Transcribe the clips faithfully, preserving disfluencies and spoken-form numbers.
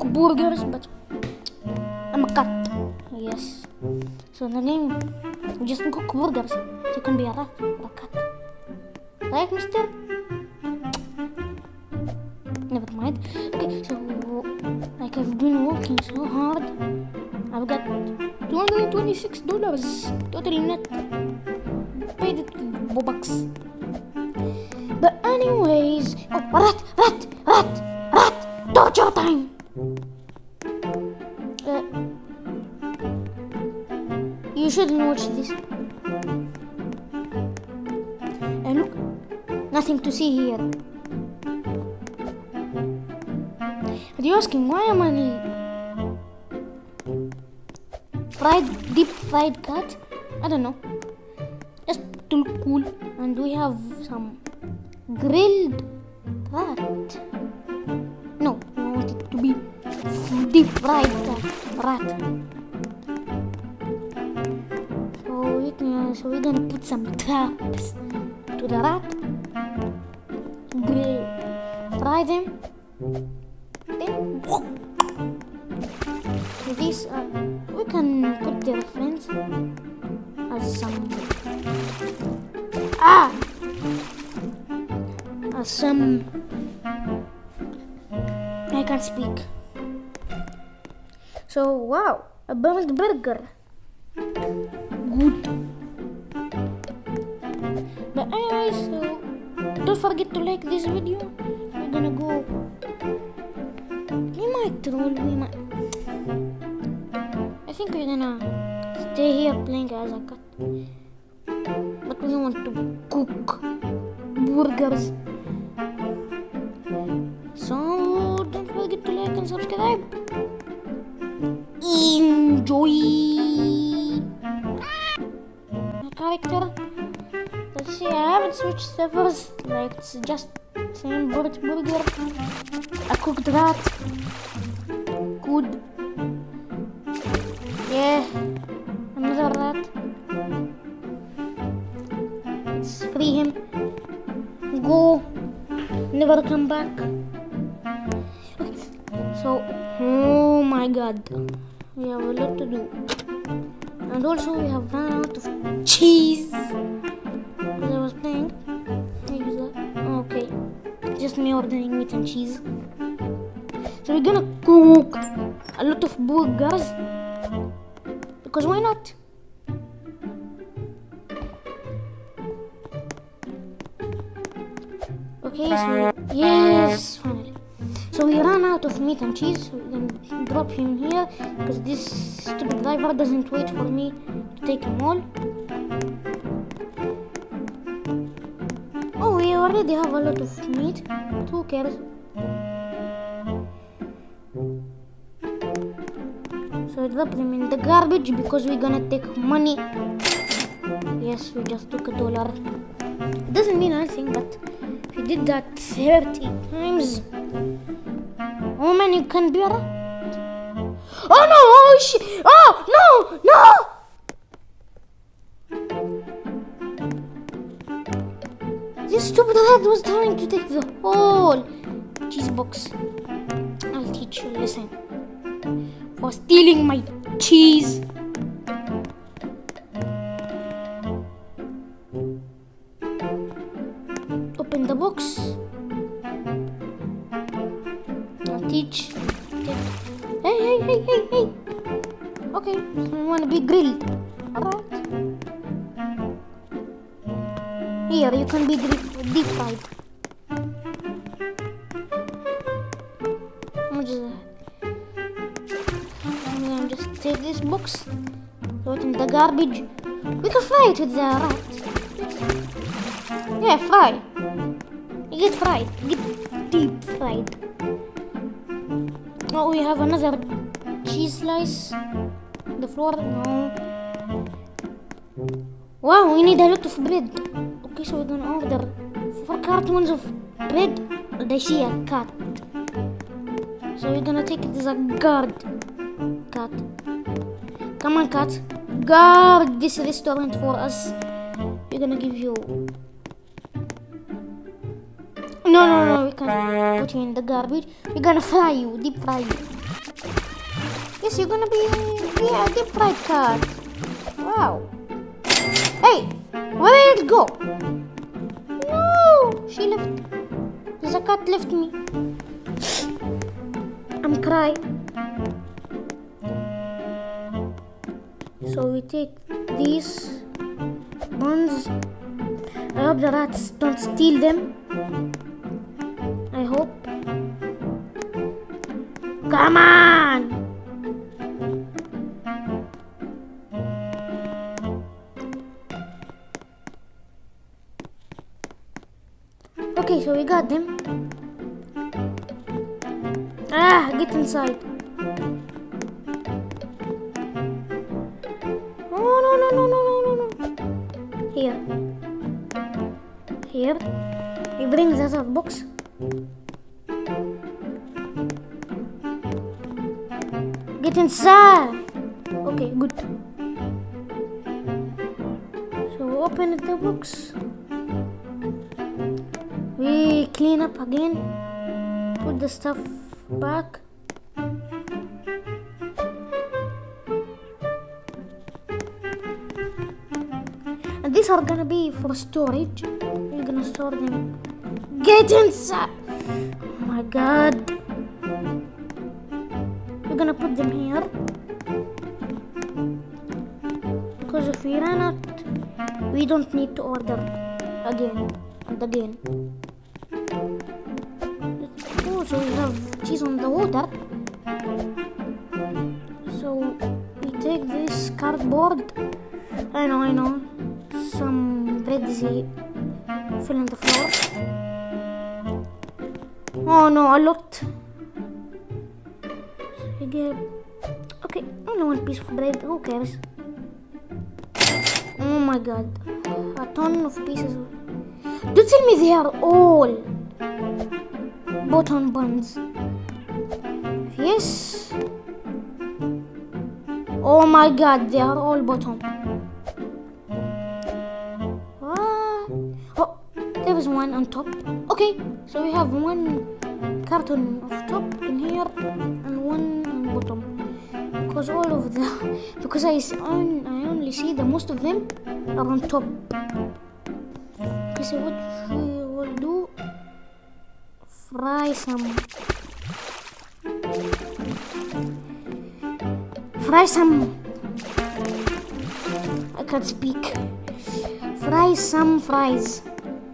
cook burgers, but I'm a cat. Yes. So in the game, you just cook burgers. You can be a rat or a cat. Right, mister? Never mind. Okay, so like I've been working so hard. I've got two hundred twenty-six dollars totally net. Paid it with Bobucks. But anyways, oh, rat, rat, rat, rat, torture time. Uh, you shouldn't watch this. And look, nothing to see here. Are you asking why am I fried, deep fried cat? I don't know. Just to look cool. And we have some grilled rat. No, I want it to be deep fried cat, rat. So we can, so we're gonna put some traps to the rat. Grill, fry them. Then, so these are, we can put their friends as some ah as some I can't speak. So wow, a burned burger. Good. But anyway, so don't forget to like this video. We're gonna go. We might troll, we might. I think we're gonna stay here playing as a cat. But we want to cook burgers. So don't forget to like and subscribe. Enjoy my character. Let's see, I haven't switched servers. Like it's just same bird burger. A cooked rat. Good. Yeah. Another rat. Let's free him. Go. Never come back. Okay. So, oh my god. We have a lot to do. And also we have run out of cheese. Because I was playing. I use that. Okay. Just me ordering meat and cheese. So we're gonna cook a lot of burgers. Because why not? Okay, so yes, finally. So we ran out of meat and cheese, so we can drop him here because this stupid driver doesn't wait for me to take him all. Oh, we already have a lot of meat, but who cares? So drop them in the garbage because we're gonna take money. Yes, we just took a dollar. It doesn't mean anything, but if you did that thirty times, oh man, you can be a rat. Oh no! Oh shit! Oh no! No! This stupid rat was trying to take the whole cheese box. I'll teach you a lesson for stealing my cheese. Open the box. I'll teach. Okay. Hey, hey, hey, hey, hey. Okay, I want to be grilled. Alright. Here, you can be deep fried. I'm just, I'm gonna just take this box, throw it in the garbage. We can fry it with the rat. Yeah, fry. You get fried. Get deep fried. Oh, we have another cheese slice. The floor, no. Wow, we need a lot of bread. Okay, so we're gonna order four cartons of bread. And I see a cat. So we're gonna take it as a guard. Cat. Come on, cat. Guard this restaurant for us. We're gonna give you... No, no, no, we can't put you in the garbage. We're gonna fry you, deep fry you. Yes, you're gonna be yeah, a deep fried cat. Wow. Hey, where did it go? No, she left. The cat left me. I'm crying. So we take these buns. I hope the rats don't steal them. I hope. Come on! Okay, so we got them. Ah, get inside. Oh, no, no, no, no, no, no, no. Here. Here. We bring the other box. Get inside. Okay, good. So we open the box. We clean up again. Put the stuff back. And these are gonna be for storage. We're gonna store them. Get inside! Oh my god. We're gonna put them here. Because if we run out, we don't need to order again and again. Oh, so we have cheese on the water. So we take this cardboard. I know, I know. Some breadsy fill in the floor. Oh no, a lot. We get okay, only one piece of bread. Who cares? Oh my god, a ton of pieces. Don't tell me they are all button buns. Yes. Oh my god, they are all bottom. Ah. Oh, there is one on top. Okay, so we have one carton of top in here and one on bottom. Because all of the, because I, I only see the most of them are on top. Okay, so what we will do, fry some, fry some, I can't speak, fry some fries,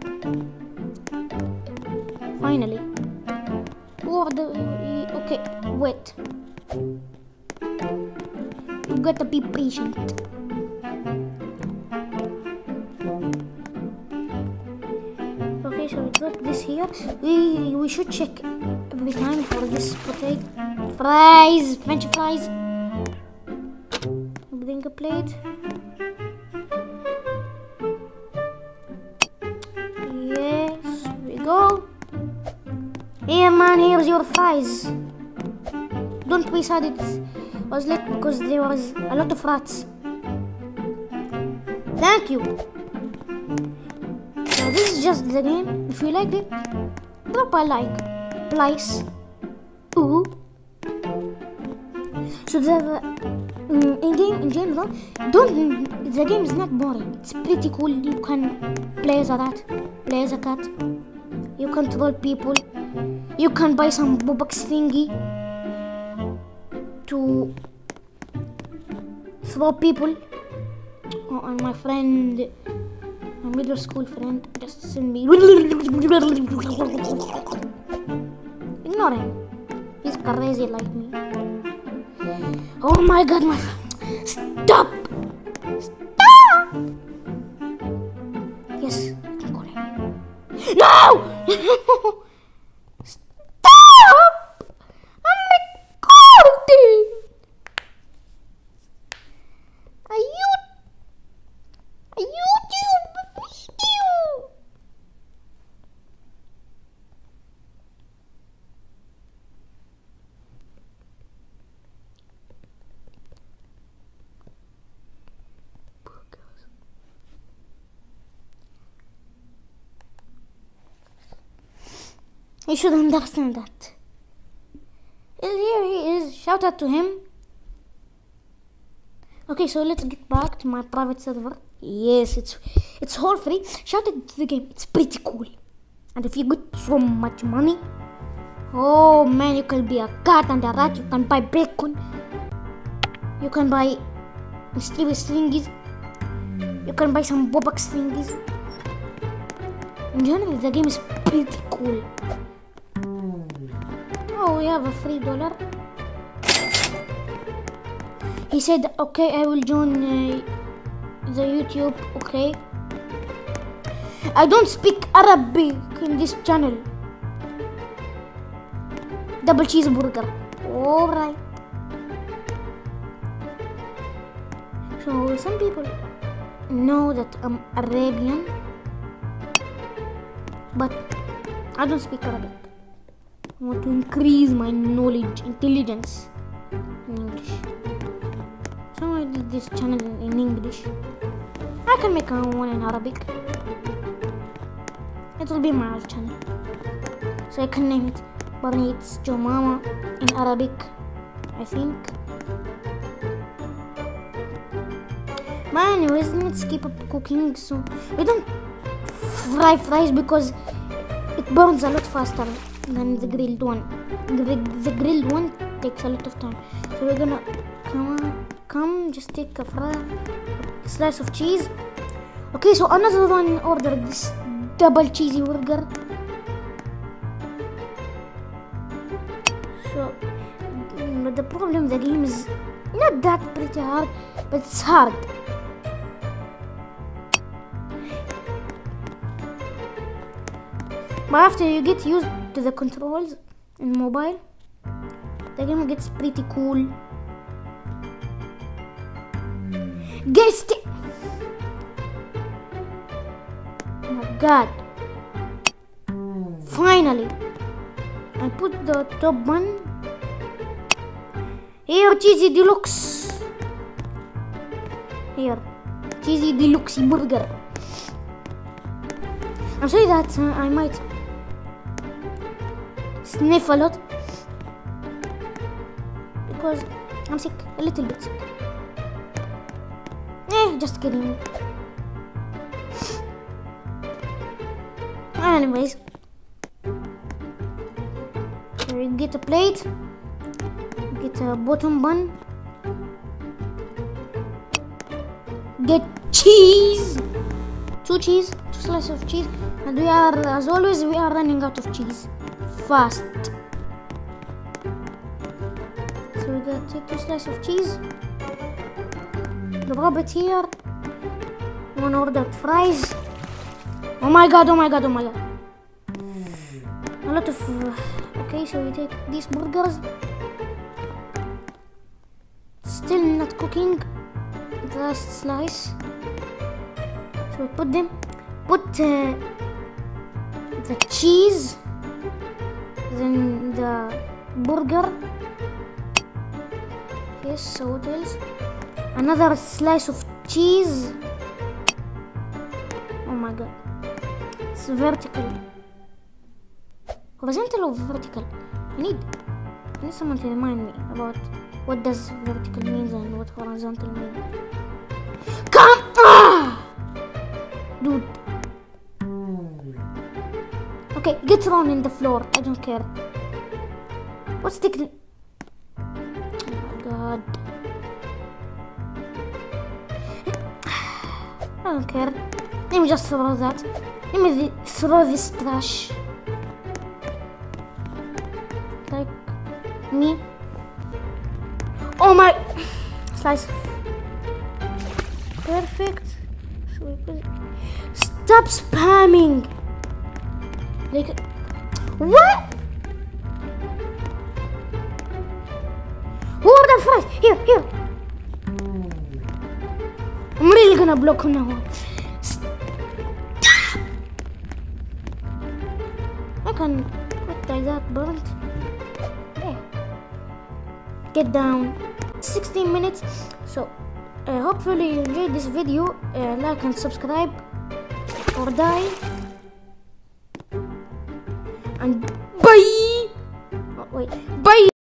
finally. Oh, the, okay, wait, you gotta be patient. Okay, so we drop this here. We we should check every time for this potato fries, French fries. Bring a plate. Yes, we go. Here, man, here's your fries. Don't be sad it was late because there was a lot of rats. Thank you. So this is just the game. If you liked it, drop a like, please. Ooh. So the um, in game in general, don't the game is not boring. It's pretty cool. You can play as a rat, play as a cat. You can troll people. You can buy some Robux thingy to throw people. Oh, and my friend, my middle school friend, just sent me. Ignore him. He's crazy like me. Oh my god, my friend. Stop! Stop! Yes, I can call him. No! Stop! I'm recording! A you a YouTube video! You should understand that. Here he is. Shout out to him. Okay, so let's get back to my private server. Yes, it's it's all free. Shout it to the game. It's pretty cool. And if you get so much money, oh man, you can be a cat and a rat. You can buy bacon. You can buy mysterious thingies. You can buy some Bobax thingies. In general, the game is pretty cool. Oh, we have a free dollar. He said, okay, I will join uh, the YouTube, okay. I don't speak Arabic in this channel. Double cheeseburger. Alright. So, some people know that I'm Arabian, but I don't speak Arabic. I want to increase my knowledge, intelligence in English. So I did this channel in, in English. I can make one in Arabic. It will be my old channel. So I can name it Barney's Joe Mama in Arabic, I think. But anyways, let's keep up cooking. So we don't fry fries because it burns a lot faster than the grilled one. The, the grilled one takes a lot of time. So we're gonna come on, come just take a fry, a slice of cheese. Okay, so another one ordered this double cheesy burger. So but the problem, the game is not that pretty hard, but it's hard. But after you get used to the controls in mobile, the game gets pretty cool. Guessed it! Oh my god. Finally! I put the top one. Here, cheesy deluxe. Here, cheesy deluxe burger. I'm sorry that uh, I might sniff a lot because I'm sick, a little bit sick. Eh, just kidding. Anyways, we get a plate, get a bottom bun, get cheese, two cheese, two slices of cheese, and we are, as always, we are running out of cheese fast. So we gotta take two slices of cheese, drop it here. One ordered fries. Oh my god, oh my god, oh my god. A lot of... Uh, okay, so we take these burgers. Still not cooking. The last slice. So we put them. Put uh, the cheese. Then the burger. Yes, so what else? Another slice of cheese. Oh my god. It's vertical. Horizontal or vertical? I need, I need someone to remind me about what does vertical means and what horizontal means. Come on! Dude. Okay, get thrown in the floor. I don't care. What's the... Oh my god. I don't care. Let me just throw that. Let me th throw this trash. Like me. Oh my! Slice. Perfect. So we put it. Stop spamming. Like what? Who are the fries? Here, here. I'm really gonna block him now. Stop! I can put like that burnt. Yeah. Get down. sixteen minutes. So uh, hopefully you enjoyed this video. Uh, like and subscribe or die. And bye. Oh, wait. Bye.